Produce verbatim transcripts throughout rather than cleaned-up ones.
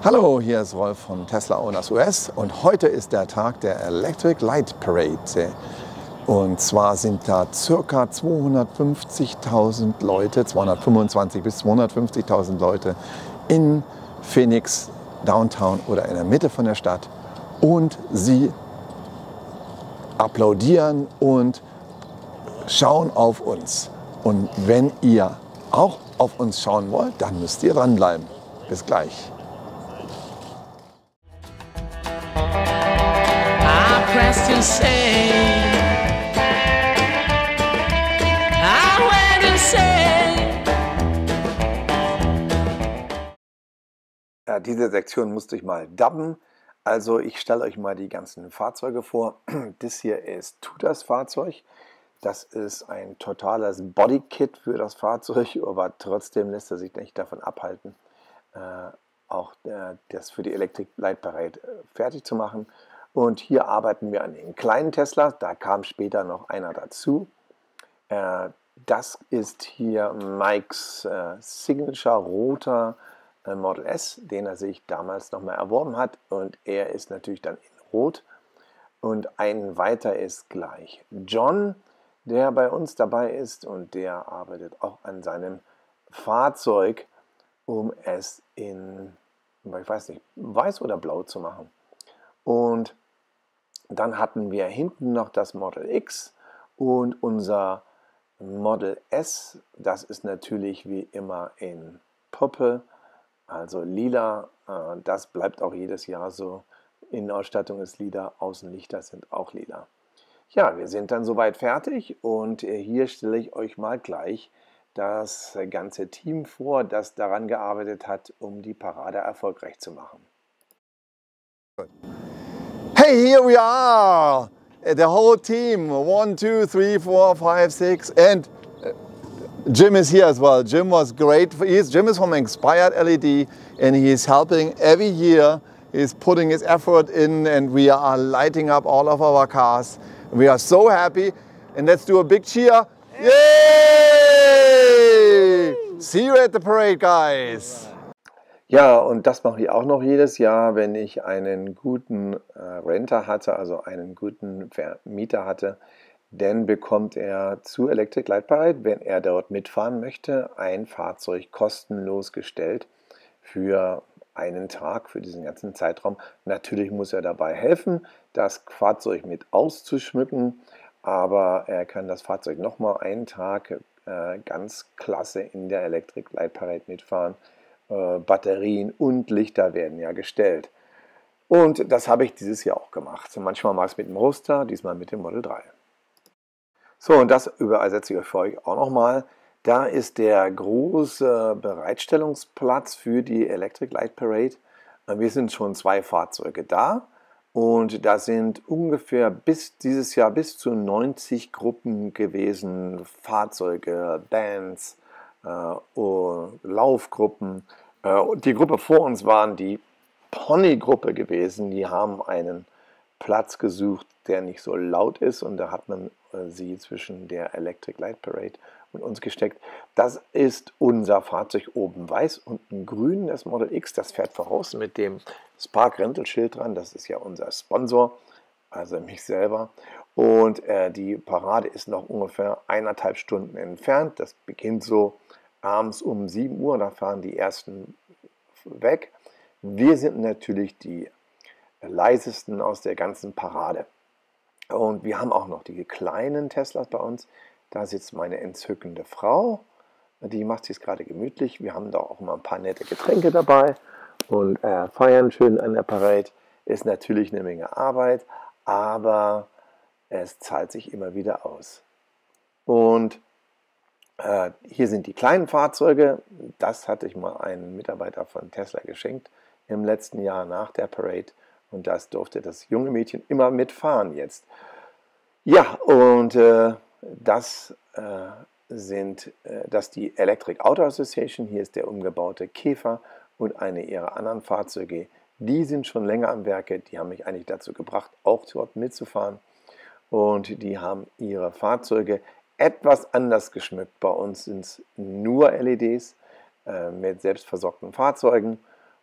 Hallo, hier ist Rolf von Tesla Owners U S und heute ist der Tag der Electric Light Parade. Und zwar sind da ca. zweihundertfünfzigtausend Leute, zweihundertfünfundzwanzig bis zweihundertfünfzigtausend Leute in Phoenix, Downtown oder in der Mitte von der Stadt. Und sie applaudieren und schauen auf uns. Und wenn ihr auch auf uns schauen wollt, dann müsst ihr dranbleiben. Bis gleich. To say, I went to say. Ja, diese Sektion musste ich mal dubben. Also ich stelle euch mal die ganzen Fahrzeuge vor. Das hier ist Tutas Fahrzeug. Das ist ein totales Bodykit für das Fahrzeug, aber trotzdem lässt er sich nicht davon abhalten, äh, auch äh, das für die Electric Light Parade äh, fertig zu machen. Und hier arbeiten wir an den kleinen Tesla, da kam später noch einer dazu. Äh, das ist hier Mikes äh, Signature roter äh, Model S, den er sich damals nochmal erworben hat. Und er ist natürlich dann in Rot. Und ein weiter ist gleich John, der bei uns dabei ist. Und der arbeitet auch an seinem Fahrzeug, um es in, ich weiß nicht, weiß oder blau zu machen. Und dann hatten wir hinten noch das Model X und unser Model S. Das ist natürlich wie immer in Purple, also lila. Das bleibt auch jedes Jahr so. Innenausstattung ist lila, Außenlichter sind auch lila. Ja, wir sind dann soweit fertig und hier stelle ich euch mal gleich das ganze Team vor, das daran gearbeitet hat, um die Parade erfolgreich zu machen. Hey, here we are, the whole team, one, two, three, four, five, six, and Jim is here as well. Jim was great. He's, Jim is from Inspired L E D and he is helping every year. He's putting his effort in and we are lighting up all of our cars. We are so happy and let's do a big cheer. Yay! See you at the parade, guys. Ja, und das mache ich auch noch jedes Jahr, wenn ich einen guten äh, Renter hatte, also einen guten Vermieter hatte, dann bekommt er zu Electric Light Parade, wenn er dort mitfahren möchte, ein Fahrzeug kostenlos gestellt für einen Tag, für diesen ganzen Zeitraum. Natürlich muss er dabei helfen, das Fahrzeug mit auszuschmücken, aber er kann das Fahrzeug nochmal einen Tag äh, ganz klasse in der Electric Light Parade mitfahren. Batterien und Lichter werden ja gestellt. Und das habe ich dieses Jahr auch gemacht. Manchmal mal es mit dem Roadster, diesmal mit dem Model drei. So, und das übersetze ich euch für euch auch nochmal. Da ist der große Bereitstellungsplatz für die Electric Light Parade. Wir sind schon zwei Fahrzeuge da und da sind ungefähr bis dieses Jahr bis zu neunzig Gruppen gewesen, Fahrzeuge, Bands, Uh, Laufgruppen. Uh, die Gruppe vor uns waren die Pony-Gruppe gewesen. Die haben einen Platz gesucht, der nicht so laut ist und da hat man uh, sie zwischen der Electric Light Parade und uns gesteckt. Das ist unser Fahrzeug oben weiß und ein grün, das Model X, das fährt voraus mit dem Spark Rental Schild dran. Das ist ja unser Sponsor, also mich selber. Und äh, die Parade ist noch ungefähr eineinhalb Stunden entfernt. Das beginnt so abends um sieben Uhr, da fahren die ersten weg. Wir sind natürlich die leisesten aus der ganzen Parade. Und wir haben auch noch die kleinen Teslas bei uns. Da sitzt meine entzückende Frau. Die macht sich gerade gemütlich. Wir haben da auch mal ein paar nette Getränke dabei und äh, feiern schön an der Parade. Ist natürlich eine Menge Arbeit, aber es zahlt sich immer wieder aus. Und äh, hier sind die kleinen Fahrzeuge. Das hatte ich mal einem Mitarbeiter von Tesla geschenkt im letzten Jahr nach der Parade. Und das durfte das junge Mädchen immer mitfahren jetzt. Ja, und äh, das äh, sind äh, das die Electric Auto Association. Hier ist der umgebaute Käfer und eine ihrer anderen Fahrzeuge. Die sind schon länger am Werke. Die haben mich eigentlich dazu gebracht, auch dort mitzufahren. Und die haben ihre Fahrzeuge etwas anders geschmückt. Bei uns sind es nur L E Ds äh, mit selbstversorgten Fahrzeugen.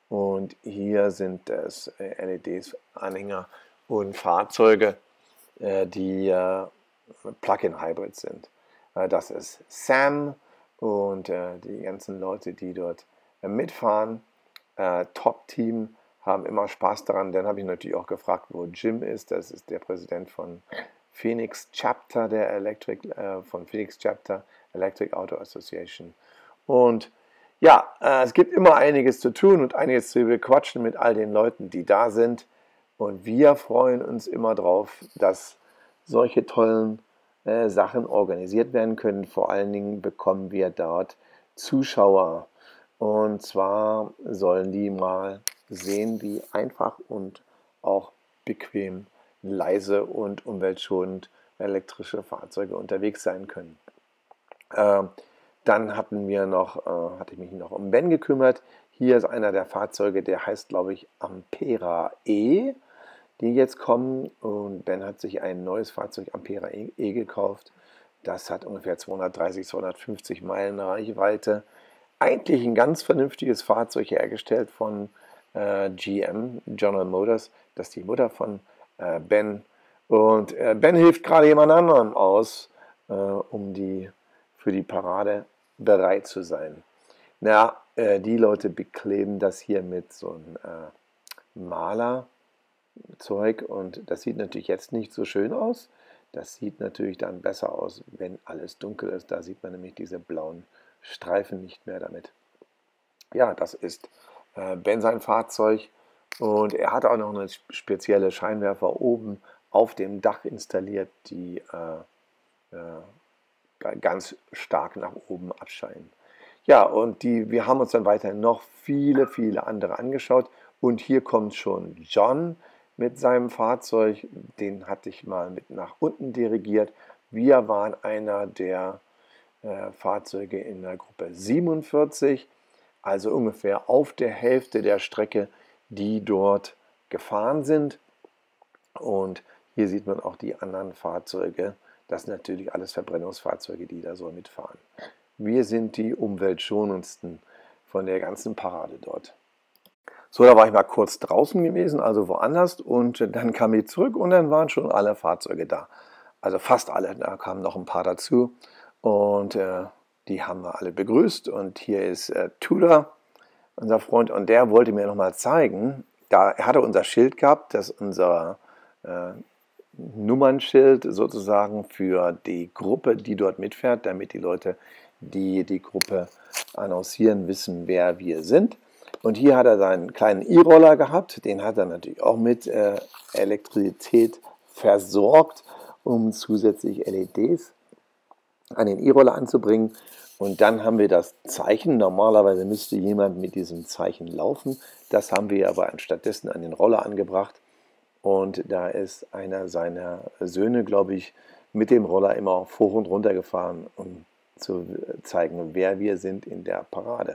Und hier sind es L E Ds, Anhänger und Fahrzeuge, die Plug-in-Hybrids sind. Das ist Sam und die ganzen Leute, die dort mitfahren. Top-Team, haben immer Spaß daran. Dann habe ich natürlich auch gefragt, wo Jim ist. Das ist der Präsident von Phoenix Chapter, der Electric, äh, von Phoenix Chapter Electric Auto Association. Und ja, äh, es gibt immer einiges zu tun und einiges zu bequatschen mit all den Leuten, die da sind. Und wir freuen uns immer drauf, dass solche tollen äh, Sachen organisiert werden können. Vor allen Dingen bekommen wir dort Zuschauer. Und zwar sollen die mal sehen, wie einfach und auch bequem, leise und umweltschonend elektrische Fahrzeuge unterwegs sein können. Äh, dann hatten wir noch, äh, hatte ich mich noch um Ben gekümmert. Hier ist einer der Fahrzeuge, der heißt, glaube ich, Ampera E, die jetzt kommen. Und Ben hat sich ein neues Fahrzeug Ampera E, e gekauft. Das hat ungefähr zweihundertdreißig, zweihundertfünfzig Meilen Reichweite. Eigentlich ein ganz vernünftiges Fahrzeug, hergestellt von äh, G M, General Motors. Das ist die Mutter von äh, Ben. Und äh, Ben hilft gerade jemand anderem aus, äh, um die, für die Parade bereit zu sein. Na, äh, die Leute bekleben das hier mit so einem äh, Malerzeug. Und das sieht natürlich jetzt nicht so schön aus. Das sieht natürlich dann besser aus, wenn alles dunkel ist. Da sieht man nämlich diese blauen Streifen nicht mehr damit. Ja, das ist äh, Ben sein Fahrzeug und er hat auch noch eine spezielle Scheinwerfer oben auf dem Dach installiert, die äh, äh, ganz stark nach oben abscheinen. Ja, und die, wir haben uns dann weiterhin noch viele, viele andere angeschaut und hier kommt schon John mit seinem Fahrzeug, den hatte ich mal mit nach unten dirigiert. Wir waren einer der Äh, Fahrzeuge in der Gruppe siebenundvierzig, also ungefähr auf der Hälfte der Strecke, die dort gefahren sind. Und hier sieht man auch die anderen Fahrzeuge. Das sind natürlich alles Verbrennungsfahrzeuge, die da so mitfahren. Wir sind die umweltschonendsten von der ganzen Parade dort. So, da war ich mal kurz draußen gewesen, also woanders, und dann kam ich zurück und dann waren schon alle Fahrzeuge da. Also fast alle, da kamen noch ein paar dazu. Und äh, die haben wir alle begrüßt. Und hier ist äh, Tudor, unser Freund, und der wollte mir nochmal zeigen, da er hatte unser Schild gehabt, das ist unser äh, Nummernschild sozusagen für die Gruppe, die dort mitfährt, damit die Leute, die die Gruppe annoncieren, wissen, wer wir sind. Und hier hat er seinen kleinen E-Roller gehabt, den hat er natürlich auch mit äh, Elektrizität versorgt, um zusätzlich L E Ds an den E-Roller anzubringen. Und dann haben wir das Zeichen. Normalerweise müsste jemand mit diesem Zeichen laufen. Das haben wir aber anstattdessen an den Roller angebracht. Und da ist einer seiner Söhne, glaube ich, mit dem Roller immer hoch und runter gefahren, um zu zeigen, wer wir sind in der Parade.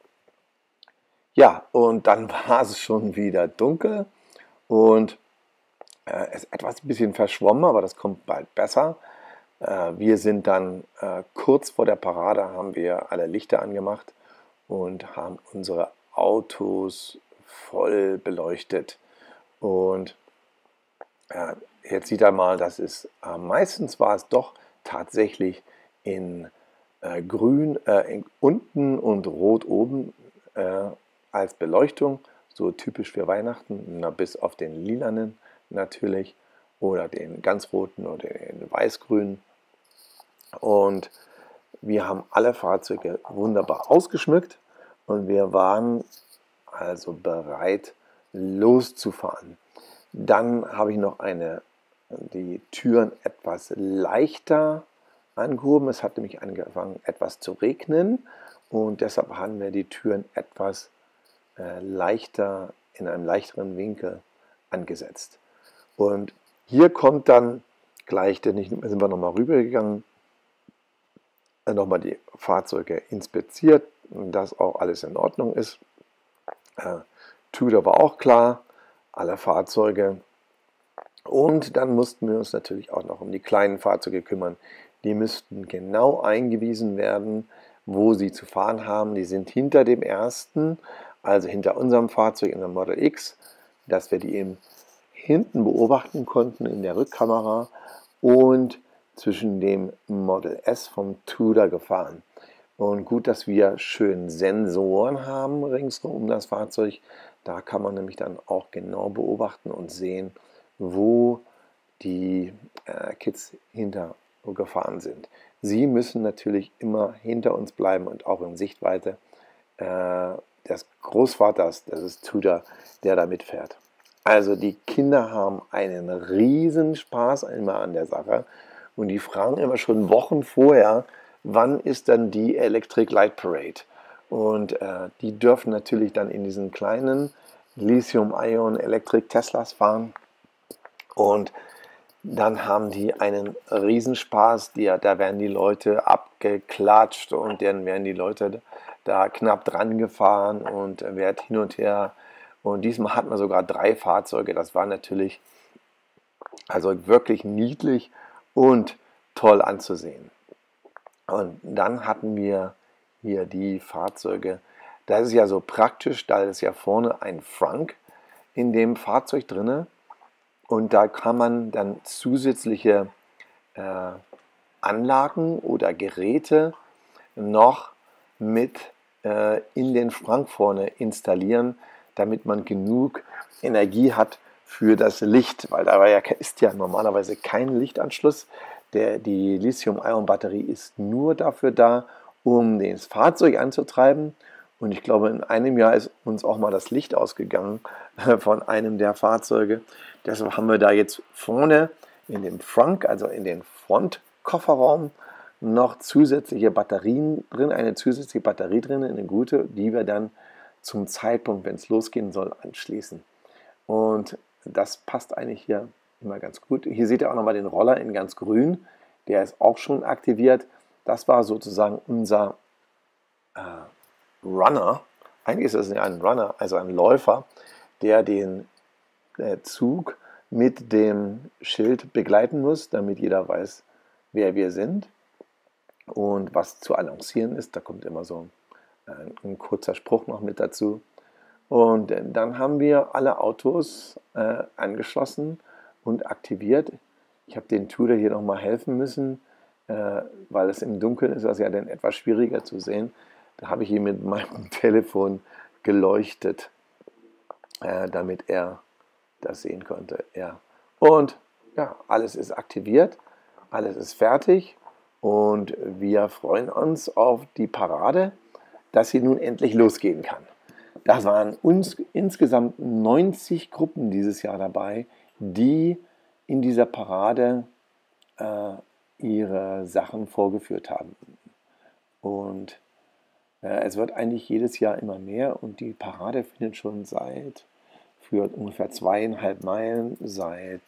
Ja, und dann war es schon wieder dunkel und äh, es ist etwas ein bisschen verschwommen, aber das kommt bald besser. Äh, wir sind dann äh, kurz vor der Parade, haben wir alle Lichter angemacht und haben unsere Autos voll beleuchtet. Und äh, jetzt sieht er mal, das ist, äh, meistens war es doch tatsächlich in äh, grün äh, in, unten und rot oben äh, als Beleuchtung, so typisch für Weihnachten, na, bis auf den lilanen natürlich oder den ganz roten oder den weißgrünen. Und wir haben alle Fahrzeuge wunderbar ausgeschmückt und wir waren also bereit loszufahren. Dann habe ich noch eine, die Türen etwas leichter angehoben. Es hat nämlich angefangen etwas zu regnen und deshalb haben wir die Türen etwas äh, leichter, in einem leichteren Winkel angesetzt. Und hier kommt dann gleich, denn ich, sind wir nochmal rübergegangen, äh, nochmal die Fahrzeuge inspiziert, dass auch alles in Ordnung ist. Äh, Tudor war auch klar, alle Fahrzeuge. Und dann mussten wir uns natürlich auch noch um die kleinen Fahrzeuge kümmern. Die müssten genau eingewiesen werden, wo sie zu fahren haben. Die sind hinter dem ersten also hinter unserem Fahrzeug in der Model X, dass wir die eben hinten beobachten konnten in der Rückkamera und zwischen dem Model S vom Tudor gefahren. Und gut, dass wir schön Sensoren haben ringsum um das Fahrzeug. Da kann man nämlich dann auch genau beobachten und sehen, wo die äh, Kids hinter gefahren sind. Sie müssen natürlich immer hinter uns bleiben und auch in Sichtweite äh, des Großvaters, das ist Tudor, der da mitfährt. Also die Kinder haben einen riesen Spaß immer an der Sache und die fragen immer schon Wochen vorher, wann ist dann die Electric Light Parade? Und äh, die dürfen natürlich dann in diesen kleinen Lithium-Ion-Electric-Teslas fahren. Und dann haben die einen Riesenspaß. Die, da werden die Leute abgeklatscht und dann werden die Leute da knapp dran gefahren und wird hin und her. Und diesmal hatten wir sogar drei Fahrzeuge. Das war natürlich also wirklich niedlich und toll anzusehen. Und dann hatten wir hier die Fahrzeuge. Das ist ja so praktisch, da ist ja vorne ein Frunk in dem Fahrzeug drin. Und da kann man dann zusätzliche äh, Anlagen oder Geräte noch mit äh, in den Frunk vorne installieren, damit man genug Energie hat für das Licht. Weil da ja, ist ja normalerweise kein Lichtanschluss. Der, die Lithium-Ion-Batterie ist nur dafür da, um das Fahrzeug anzutreiben. Und ich glaube, in einem Jahr ist uns auch mal das Licht ausgegangen von einem der Fahrzeuge. Deshalb haben wir da jetzt vorne in dem Frunk, also in den Frontkofferraum, noch zusätzliche Batterien drin, eine zusätzliche Batterie drin, eine gute, die wir dann zum Zeitpunkt, wenn es losgehen soll, anschließen. Und das passt eigentlich hier immer ganz gut. Hier seht ihr auch nochmal den Roller in ganz grün. Der ist auch schon aktiviert. Das war sozusagen unser äh, Runner. Eigentlich ist das ja ein Runner, also ein Läufer, der den äh, Zug mit dem Schild begleiten muss, damit jeder weiß, wer wir sind und was zu annoncieren ist. Da kommt immer so ein, ein kurzer Spruch noch mit dazu. Und dann haben wir alle Autos äh, angeschlossen und aktiviert. Ich habe den Tudor hier nochmal helfen müssen, äh, weil es im Dunkeln ist, das ja dann etwas schwieriger zu sehen. Da habe ich ihn mit meinem Telefon geleuchtet, äh, damit er das sehen konnte. Ja. Und ja, alles ist aktiviert, alles ist fertig und wir freuen uns auf die Parade, dass sie nun endlich losgehen kann. Das waren uns insgesamt neunzig Gruppen dieses Jahr dabei, die in dieser Parade äh, ihre Sachen vorgeführt haben. Und äh, es wird eigentlich jedes Jahr immer mehr und die Parade findet schon seit für ungefähr zweieinhalb Meilen seit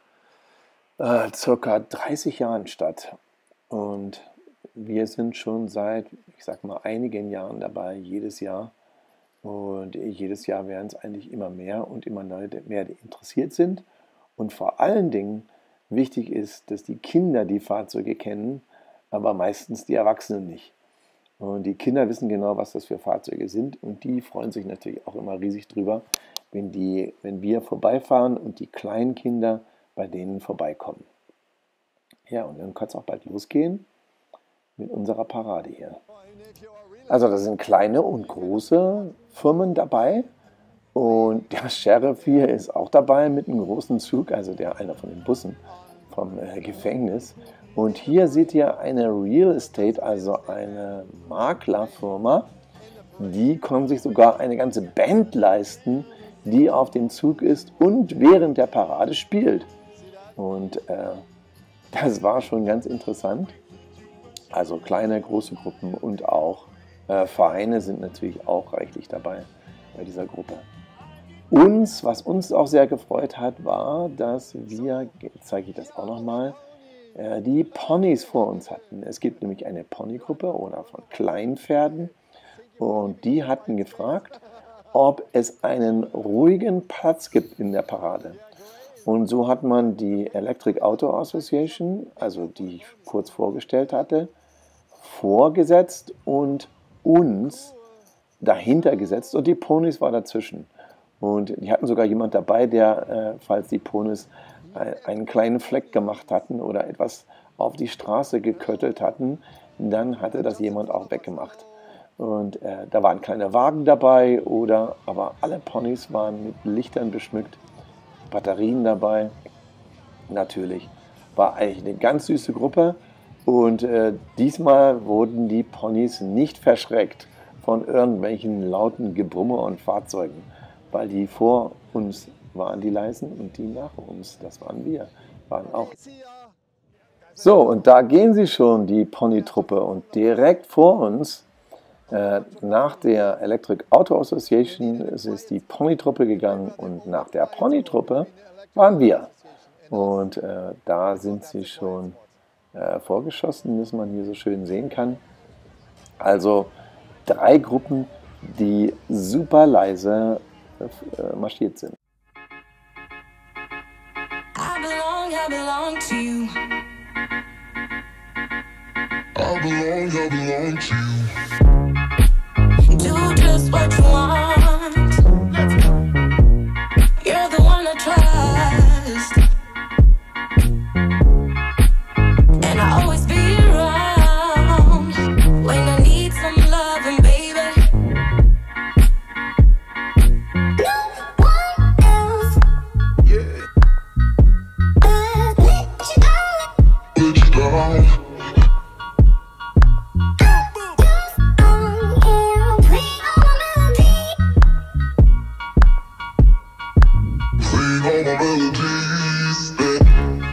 äh, circa dreißig Jahren statt. Und wir sind schon seit, ich sag mal, einigen Jahren dabei, jedes Jahr. Und jedes Jahr werden es eigentlich immer mehr und immer mehr, die interessiert sind. Und vor allen Dingen wichtig ist, dass die Kinder die Fahrzeuge kennen, aber meistens die Erwachsenen nicht. Und die Kinder wissen genau, was das für Fahrzeuge sind und die freuen sich natürlich auch immer riesig drüber, wenn, die, wenn wir vorbeifahren und die kleinen Kinder bei denen vorbeikommen. Ja, und dann kann es auch bald losgehen mit unserer Parade hier. Also da sind kleine und große Firmen dabei und der Sheriff hier ist auch dabei mit einem großen Zug, also der einer von den Bussen vom äh, Gefängnis. Und hier seht ihr eine Real Estate, also eine Maklerfirma, die kann sich sogar eine ganze Band leisten, die auf dem Zug ist und während der Parade spielt. Und äh, das war schon ganz interessant. Also kleine, große Gruppen und auch äh, Vereine sind natürlich auch reichlich dabei bei dieser Gruppe. Uns, was uns auch sehr gefreut hat, war, dass wir, jetzt zeige ich das auch nochmal, äh, die Ponys vor uns hatten. Es gibt nämlich eine Ponygruppe oder von Kleinpferden und die hatten gefragt, ob es einen ruhigen Platz gibt in der Parade. Und so hat man die Electric Auto Association, also die ich kurz vorgestellt hatte, vorgesetzt und uns dahinter gesetzt und die Ponys waren dazwischen. Und die hatten sogar jemand dabei, der, äh, falls die Ponys äh, einen kleinen Fleck gemacht hatten oder etwas auf die Straße geköttelt hatten, dann hatte das jemand auch weggemacht. Und äh, da waren kleine Wagen dabei, oder, aber alle Ponys waren mit Lichtern beschmückt, Batterien dabei. Natürlich war eigentlich eine ganz süße Gruppe. Und äh, diesmal wurden die Ponys nicht verschreckt von irgendwelchen lauten Gebrumme und Fahrzeugen, weil die vor uns waren die leisen und die nach uns, das waren wir, waren auch. So, und da gehen sie schon, die Ponytruppe, und direkt vor uns, äh, nach der Electric Auto Association, ist die Ponytruppe gegangen, und nach der Ponytruppe waren wir. Und äh, da sind sie schon äh, vorgeschossen, wie man hier so schön sehen kann. Also drei Gruppen, die super leise äh, marschiert sind. I belong, I belong to you. I belong, I belong to you. Do just what you want. You're the one I trust, and I always be around when I need some loving, baby. No one else. Yeah. Let you down. Let you down. All my melodies, eh.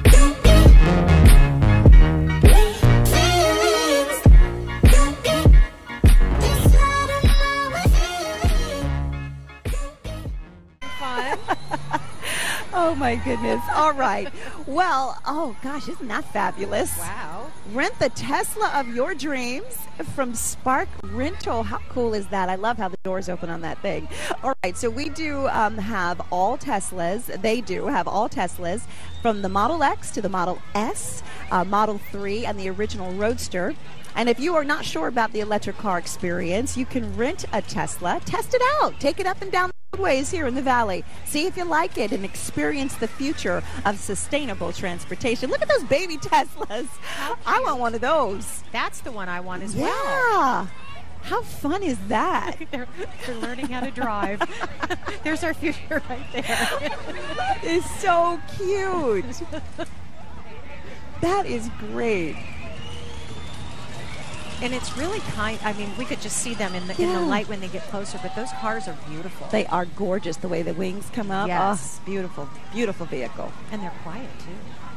Oh my goodness. All right. Well, oh gosh, isn't that fabulous? Wow. Rent the Tesla of your dreams from Spark Rental. How cool is that? I love how the doors open on that thing. All right, so we do um, have all Teslas. They do have all Teslas from the Model X to the Model S, uh, Model three, and the original Roadster. And if you are not sure about the electric car experience, you can rent a Tesla, test it out, take it up and down the roadways here in the Valley, see if you like it, and experience the future of sustainable transportation. Look at those baby Teslas. I want one of those. That's the one I want as Yeah. well. How fun is that? they're, they're learning how to drive. There's our future right there. It's so cute. That is great. And it's really kind, I mean, we could just see them in the, in the Yeah. light when they get closer, but those cars are beautiful. They are gorgeous the way the wings come up. Yes. Oh, beautiful, beautiful vehicle. And they're quiet, too.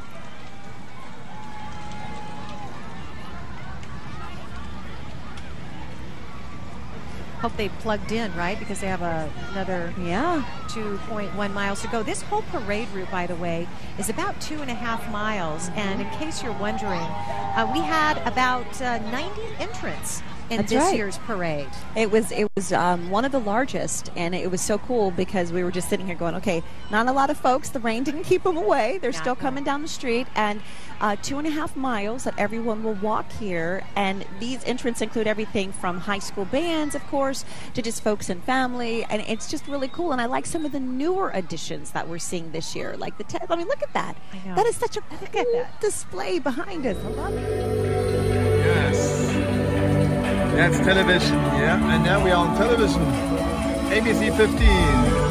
Hope they plugged in, right? Because they have a, another Yeah. two point one miles to go. This whole parade route, by the way, is about two and a half miles. And in case you're wondering, uh, we had about uh, ninety entrants in That's this right. year's parade. It was it was um, one of the largest, and it was so cool because we were just sitting here going, okay, not a lot of folks. The rain didn't keep them away. They're Not still good. coming down the street, and uh, two and a half miles that everyone will walk here. And these entrants include everything from high school bands, of course, to just folks and family, and it's just really cool. And I like some of the newer additions that we're seeing this year, like the. Te- I mean, look at that. I know. That is such a Look cool at that. display behind us. I love it. Yes. That's television, yeah. And now we are on television. A B C fifteen.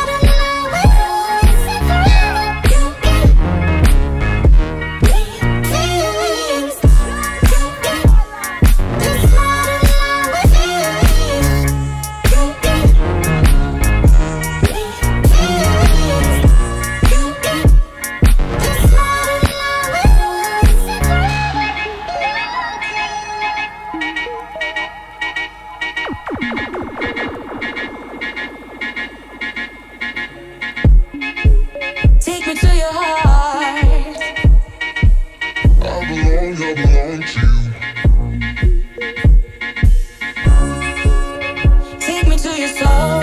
Forever. belong, I belong to you. Take me to your soul.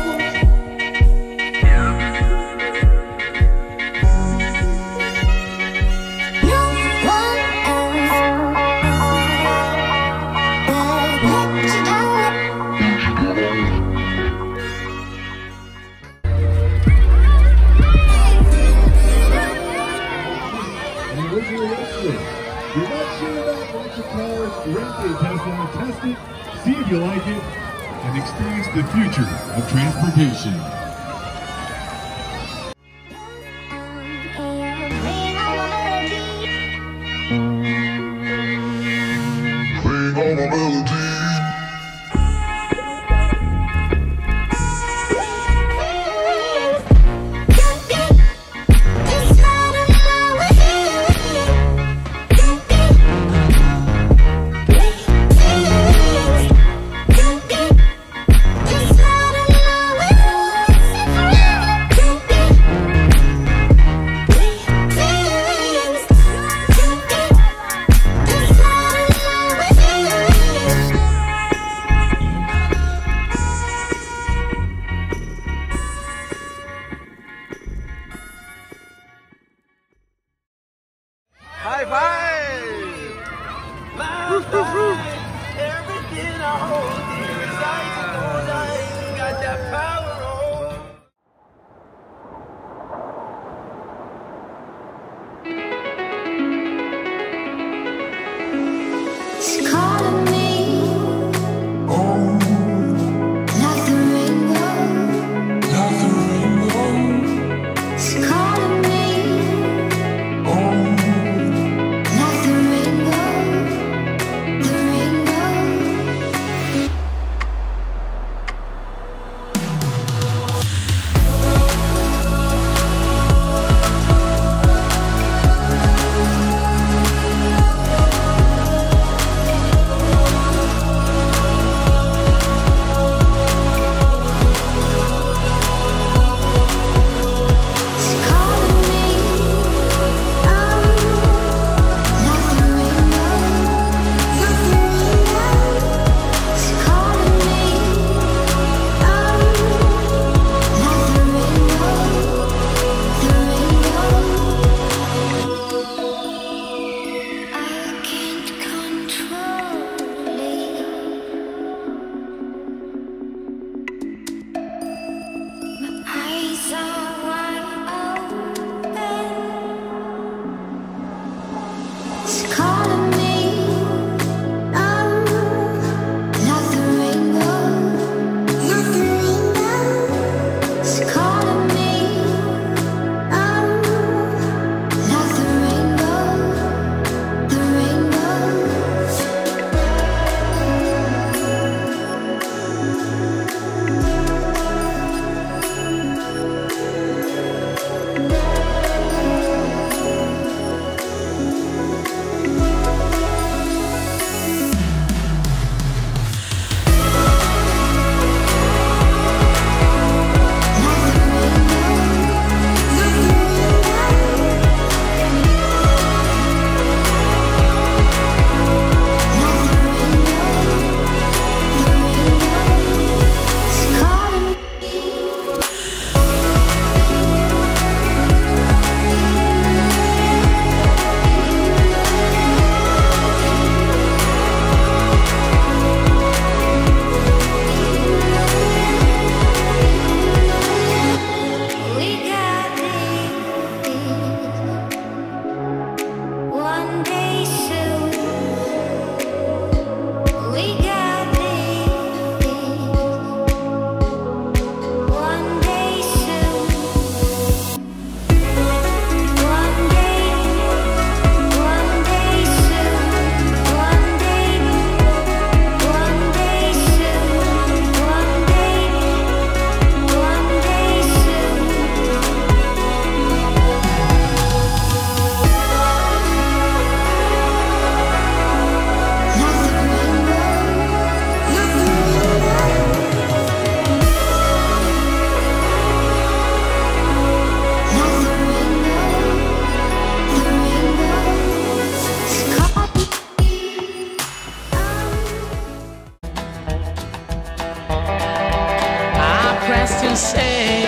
You're not sure about electric cars? Rent a Tesla, test it, see if you like it, and experience the future of transportation. Playing all my melodies. High five! Woof, woof, woof. Everything I hold dear resides in those eyes. Got that power on. She's calling me, like the rainbow, Like the rainbow. she's calling me, like the rainbow, the rainbow. say.